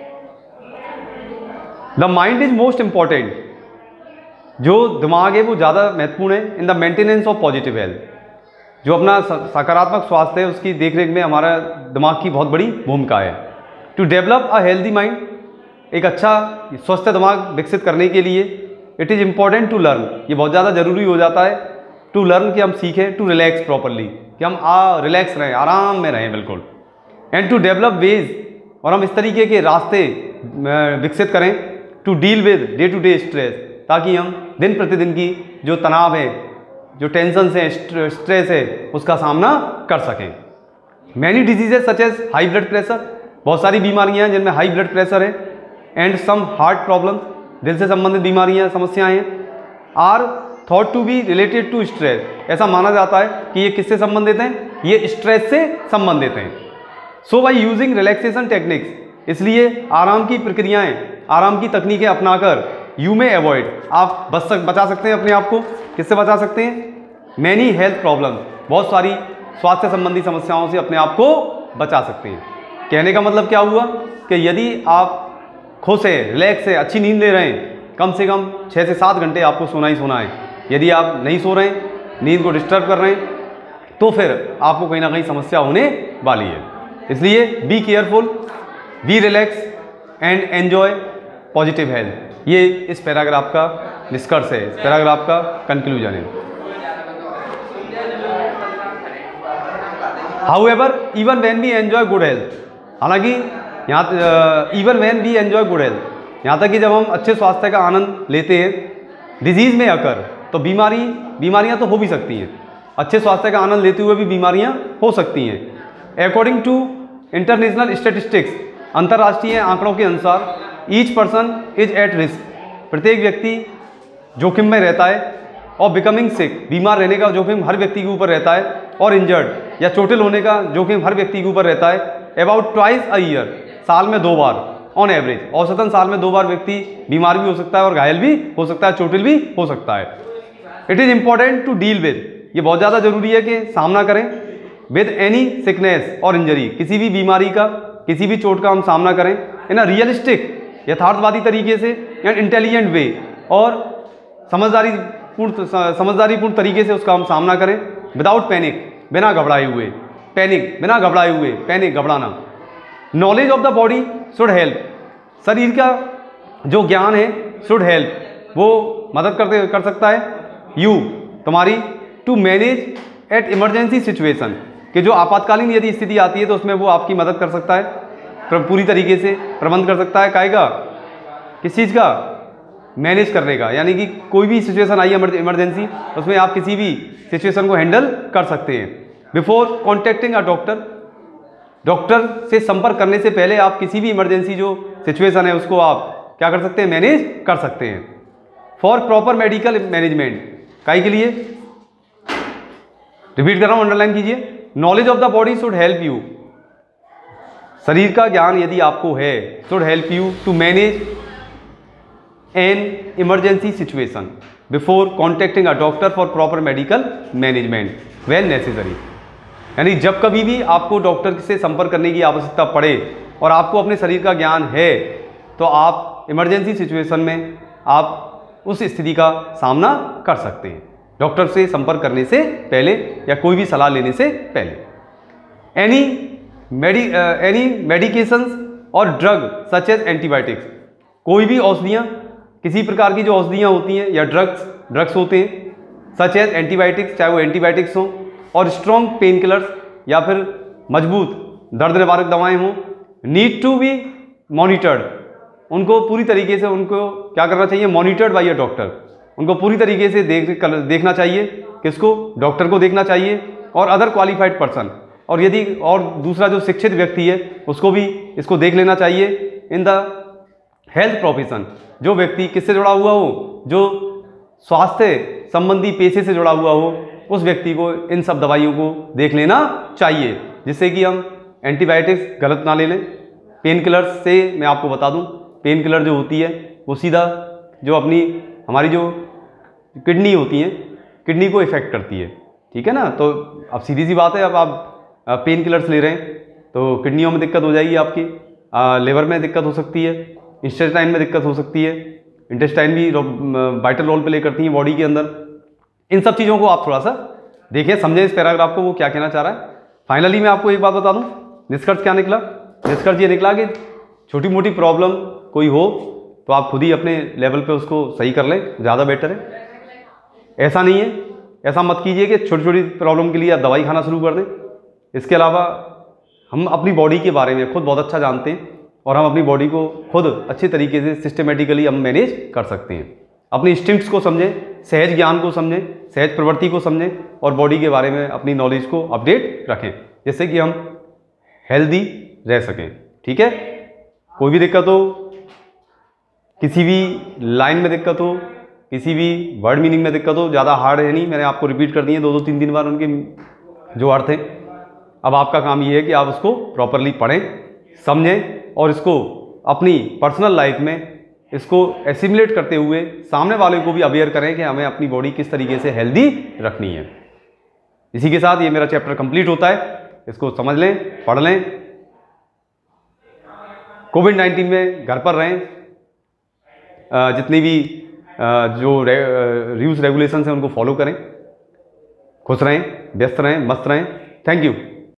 The mind is most important, जो दिमाग है वो ज़्यादा महत्वपूर्ण है in the maintenance of positive health. जो अपना सकारात्मक स्वास्थ्य है उसकी देखरेख में हमारा दिमाग की बहुत बड़ी भूमिका है। To develop a healthy mind, एक अच्छा स्वस्थ दिमाग विकसित करने के लिए it is important to learn, ये बहुत ज़्यादा ज़रूरी हो जाता है टू लर्न कि हम सीखें, टू रिलैक्स प्रॉपरली, कि हम रिलैक्स रहें, आराम में रहें बिल्कुल, एंड टू डेवलप वेज, और हम इस तरीके के रास्ते विकसित करें to deal with day to day stress, ताकि हम दिन प्रतिदिन की जो तनाव है, जो टेंशन है, स्ट्रेस है, उसका सामना कर सकें। Many diseases such as high blood pressure, बहुत सारी बीमारियां हैं जिनमें हाई ब्लड प्रेशर है, एंड सम हार्ट प्रॉब्लम्स, दिल से संबंधित बीमारियां, समस्याएं हैं, are thought to be related to stress, ऐसा माना जाता है कि ये किससे संबंधित हैं? ये स्ट्रेस से संबंधित हैं। So by using relaxation techniques, इसलिए आराम की प्रक्रियाएं, आराम की तकनीकें अपनाकर यू में अवॉइड, आप बचा सकते हैं अपने आप को। किससे बचा सकते हैं? मैनी हेल्थ प्रॉब्लम, बहुत सारी स्वास्थ्य संबंधी समस्याओं से अपने आप को बचा सकते हैं। कहने का मतलब क्या हुआ कि यदि आप खुश है, रिलैक्स है, अच्छी नींद ले रहे हैं, कम से कम 6 से 7 घंटे आपको सोना ही सोना है। यदि आप नहीं सो रहे हैं, नींद को डिस्टर्ब कर रहे हैं, तो फिर आपको कहीं ना कहीं समस्या होने वाली है। इसलिए be careful, be relax and enjoy positive health, ये इस पैराग्राफ का निष्कर्ष है, इस पैराग्राफ का कंक्लूजन है। However even when we enjoy good health, हालांकि यहाँ even when we enjoy good health, यहाँ तक कि जब हम अच्छे स्वास्थ्य का आनंद लेते हैं, डिजीज में अकर, तो बीमारियाँ तो हो भी सकती हैं, अच्छे स्वास्थ्य का आनंद लेते हुए भी बीमारियाँ हो सकती हैं। अकॉर्डिंग टू इंटरनेशनल स्टैटिस्टिक्स, अंतर्राष्ट्रीय आंकड़ों के अनुसार, each person is at risk, प्रत्येक व्यक्ति जोखिम में रहता है, और बिकमिंग सिक, बीमार रहने का जोखिम हर व्यक्ति के ऊपर रहता है, और इंजर्ड या चोटिल होने का जोखिम हर व्यक्ति के ऊपर रहता है। अबाउट ट्वाइस अ ईयर, साल में 2 बार, ऑन एवरेज, औसतन साल में 2 बार व्यक्ति बीमार भी हो सकता है और घायल भी हो सकता है, चोटिल भी हो सकता है। It is important to deal with, ये बहुत ज़्यादा जरूरी है कि सामना करें, विद एनी सिकनेस और इंजरी, किसी भी बीमारी का, किसी भी चोट का हम सामना करें इन अ रियलिस्टिक, यथार्थवादी तरीके से, एंड इंटेलिजेंट वे, और समझदारीपूर्ण तरीके से उसका हम सामना करें, विदाउट पैनिक, बिना घबराए हुए, पैनिक घबराना। Knowledge of the body should help, शरीर का जो ज्ञान है शुड हेल्प, वो मदद कर सकता है यू, तुम्हारी, to manage at emergency situation, कि जो आपातकालीन यदि स्थिति आती है तो उसमें वो आपकी मदद कर सकता है, पूरी तरीके से प्रबंध कर सकता है। कायगा, किस चीज़ का? मैनेज करने का, यानी कि कोई भी सिचुएशन आई है इमरजेंसी, उसमें आप किसी भी सिचुएशन को हैंडल कर सकते हैं। Before contacting a doctor, doctor से संपर्क करने से पहले आप किसी भी इमरजेंसी जो सिचुएशन है उसको आप क्या कर सकते हैं? मैनेज कर सकते हैं। फॉर प्रॉपर मेडिकल मैनेजमेंट, काई के लिए? रिपीट कर रहा हूं, अंडरलाइन कीजिए। Knowledge of the body should help you, शरीर का ज्ञान यदि आपको है, should help you to manage an emergency situation before contacting a doctor for proper medical management when necessary, यानी जब कभी भी आपको डॉक्टर से संपर्क करने की आवश्यकता पड़े और आपको अपने शरीर का ज्ञान है, तो आप इमरजेंसी सिचुएशन में आप उस स्थिति का सामना कर सकते हैं, डॉक्टर से संपर्क करने से पहले या कोई भी सलाह लेने से पहले। एनी मेडिकेशंस और ड्रग सच एज एंटीबायोटिक्स, कोई भी औषधियाँ, किसी प्रकार की जो औषधियाँ होती हैं या ड्रग्स होते हैं, सच एज एंटीबायोटिक्स, चाहे वो एंटीबायोटिक्स हों, और स्ट्रॉन्ग पेन किलर्स या फिर मजबूत दर्द निवारक दवाएं हों, नीड टू बी मॉनिटर्ड, उनको पूरी तरीके से उनको क्या करना चाहिए? मॉनिटर्ड बाय अ डॉक्टर, उनको पूरी तरीके से देखना चाहिए। किसको? डॉक्टर को देखना चाहिए, और अदर क्वालिफाइड पर्सन, और यदि और दूसरा जो शिक्षित व्यक्ति है उसको भी इसको देख लेना चाहिए। इन द हेल्थ प्रोफेशन, जो व्यक्ति किससे जुड़ा हुआ हो? जो स्वास्थ्य संबंधी पेशे से जुड़ा हुआ हो, उस व्यक्ति को इन सब दवाइयों को देख लेना चाहिए, जिससे कि हम एंटीबायोटिक्स गलत ना ले लें। पेन किलर्स से मैं आपको बता दूं, पेन किलर जो होती है वो सीधा जो अपनी हमारी जो किडनी होती हैं, किडनी को इफेक्ट करती है, ठीक है ना। तो अब सीधी सी बात है, अब आप पेन किलर्स ले रहे हैं तो किडनियों में दिक्कत हो जाएगी आपकी, लिवर में दिक्कत हो सकती है, इंटेस्टाइन में दिक्कत हो सकती है। इंटेस्टाइन भी वाइटल रोल प्ले करती है बॉडी के अंदर। इन सब चीज़ों को आप थोड़ा सा देखें, समझें इस पैराग्राफ को वो क्या कहना चाह रहा है। फाइनली मैं आपको एक बात बता दूं, निष्कर्ष क्या निकला? निष्कर्ष ये निकला कि छोटी मोटी प्रॉब्लम कोई हो तो आप खुद ही अपने लेवल पे उसको सही कर लें, ज़्यादा बेटर है। ऐसा नहीं है, ऐसा मत कीजिए कि छोटी छोटी प्रॉब्लम के लिए आप दवाई खाना शुरू कर दें। इसके अलावा हम अपनी बॉडी के बारे में खुद बहुत अच्छा जानते हैं और हम अपनी बॉडी को खुद अच्छे तरीके से सिस्टमेटिकली हम मैनेज कर सकते हैं। अपनी इंस्टिंक्ट्स को समझें, सहज ज्ञान को समझें, सहज प्रवृत्ति को समझें और बॉडी के बारे में अपनी नॉलेज को अपडेट रखें, जिससे कि हम हेल्दी रह सकें, ठीक है। कोई भी दिक्कत हो, किसी भी लाइन में दिक्कत हो, किसी भी वर्ड मीनिंग में दिक्कत हो, ज़्यादा हार्ड है नहीं, मैंने आपको रिपीट कर दिए 2-2 3-3 बार उनके जो अर्थ हैं। अब आपका काम ये है कि आप उसको प्रॉपरली पढ़ें, समझें और इसको अपनी पर्सनल लाइफ में इसको एसिमुलेट करते हुए सामने वाले को भी अवेयर करें कि हमें अपनी बॉडी किस तरीके से हेल्दी रखनी है। इसी के साथ ये मेरा चैप्टर कंप्लीट होता है। इसको समझ लें, पढ़ लें। कोविड-19 में घर पर रहें, जितनी भी जो रूल्स रेगुलेशंस हैं उनको फॉलो करें, खुश रहें, व्यस्त रहें, मस्त रहें। Thank you.